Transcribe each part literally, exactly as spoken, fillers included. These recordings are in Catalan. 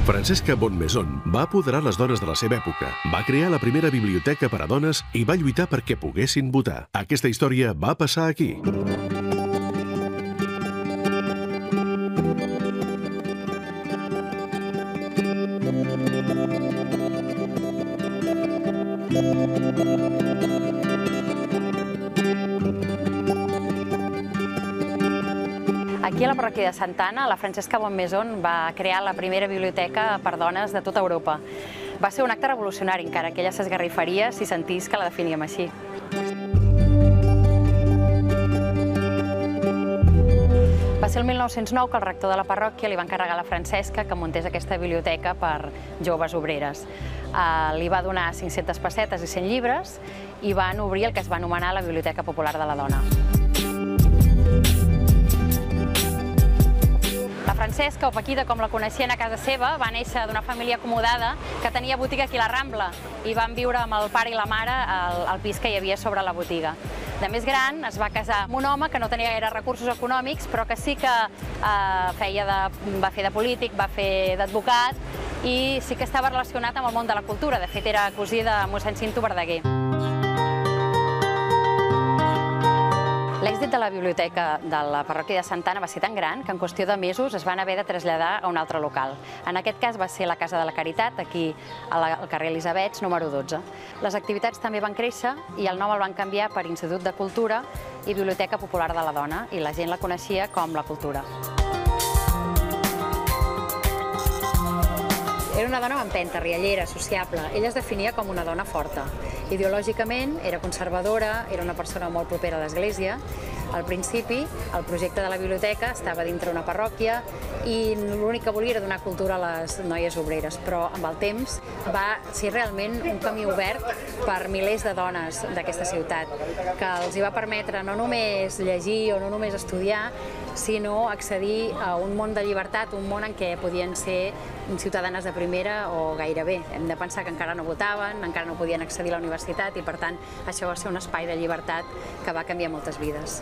Francesca Bonnemaison va apoderar les dones de la seva època, va crear la primera biblioteca per a dones i va lluitar perquè poguessin votar. Aquesta història va passar aquí. Aquí a la parròquia de Santa Anna, la Francesca Bonnemaison va crear la primera biblioteca per dones de tota Europa. Va ser un acte revolucionari, encara que ella s'esgarrifaria si sentís que la definíem així. Va ser el mil nou-cents nou que el rector de la parròquia li va encarregar a la Francesca que muntés aquesta biblioteca per joves obreres. Li va donar cinc-centes pessetes i cent llibres i van obrir el que es va anomenar la Biblioteca Popular de la Dona. La Francesca, o Paquita, com la coneixien a casa seva, va néixer d'una família acomodada que tenia botiga aquí a la Rambla i van viure amb el pare i la mare al pis que hi havia sobre la botiga. De més gran es va casar amb un home que no tenia gaire recursos econòmics, però que sí que va fer de polític, va fer d'advocat i sí que estava relacionat amb el món de la cultura. De fet, era cosí de mossèn Cinto Verdaguer. L'èxit de la biblioteca de la parròquia de Santa Anna va ser tan gran que en qüestió de mesos es van haver de traslladar a un altre local. En aquest cas va ser la Casa de la Caritat, aquí al carrer Elisabets, número dotze. Les activitats també van créixer i el nom el van canviar per Institut de Cultura i Biblioteca Popular de la Dona, i la gent la coneixia com la Cultura. Era una dona amb empenta, riallera, sociable. Ella es definia com una dona forta. Ideològicament era conservadora, era una persona molt propera a l'Església. Al principi, el projecte de la biblioteca estava dintre una parròquia i l'únic que volia era donar cultura a les noies obreres, però amb el temps va ser realment un camí obert per milers de dones d'aquesta ciutat, que els hi va permetre no només llegir o no només estudiar, sinó accedir a un món de llibertat, un món en què podien ser ciutadanes de primera o gairebé. Hem de pensar que encara no votaven, encara no podien accedir a la universitat i, per tant, això va ser un espai de llibertat que va canviar moltes vides.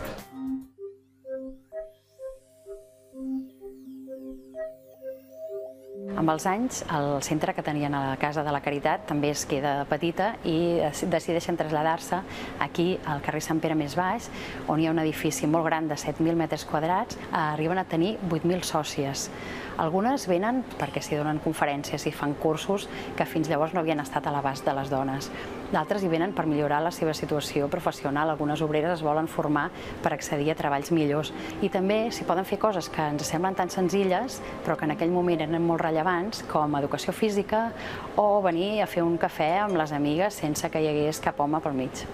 Amb els anys, el centre que tenien a la Casa de la Caritat també es queda petita i decideixen traslladar-se aquí al carrer Sant Pere més baix, on hi ha un edifici molt gran de set mil metres quadrats, arriben a tenir vuit mil sòcies. Algunes venen perquè s'hi donen conferències i fan cursos que fins llavors no havien estat a l'abast de les dones. D'altres hi venen per millorar la seva situació professional. Algunes obreres es volen formar per accedir a treballs millors. I també s'hi poden fer coses que ens semblen tan senzilles, però que en aquell moment eren molt rellevants, com educació física o venir a fer un cafè amb les amigues sense que hi hagués cap home pel mig.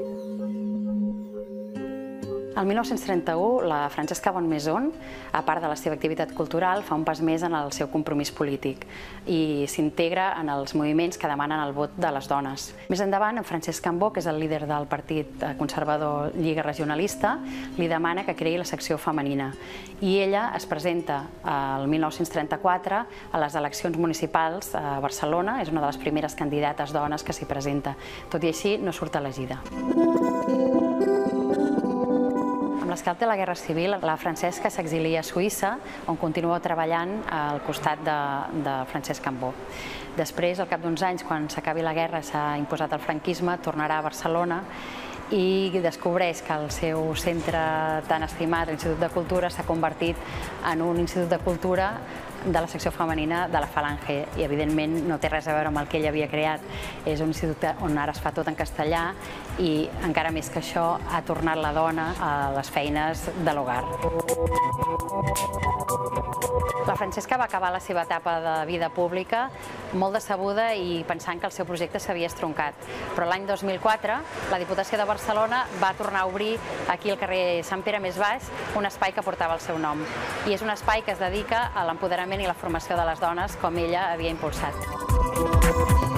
El mil nou-cents trenta-u, la Francesca Bonnemaison, a part de la seva activitat cultural, fa un pas més en el seu compromís polític i s'integra en els moviments que demanen el vot de les dones. Més endavant, en Francesc Cambó, que és el líder del partit conservador Lliga Regionalista, li demana que creï la secció femenina i ella es presenta el mil nou-cents trenta-quatre a les eleccions municipals a Barcelona. És una de les primeres candidates dones que s'hi presenta. Tot i així, no surt elegida. Amb l'esclat de la Guerra Civil, la Francesca s'exilia a Suïssa, on continua treballant al costat de Francesc Cambó. Després, al cap d'uns anys, quan s'acabi la guerra, s'ha imposat el franquisme, tornarà a Barcelona i descobreix que el seu centre tan estimat, l'Institut de Cultura, s'ha convertit en un institut de cultura de la secció femenina de la Falange i, evidentment, no té res a veure amb el que ell havia creat. És un institut on ara es fa tot en castellà i, encara més que això, ha tornat la dona a les feines de l'hogar. La Francesca va acabar la seva etapa de vida pública molt decebuda i pensant que el seu projecte s'havia estroncat. Però l'any dos mil quatre, la Diputació de Barcelona va tornar a obrir aquí al carrer Sant Pere més baix un espai que portava el seu nom. I és un espai que es dedica a l'empoderament i la formació de les dones, com ella havia impulsat.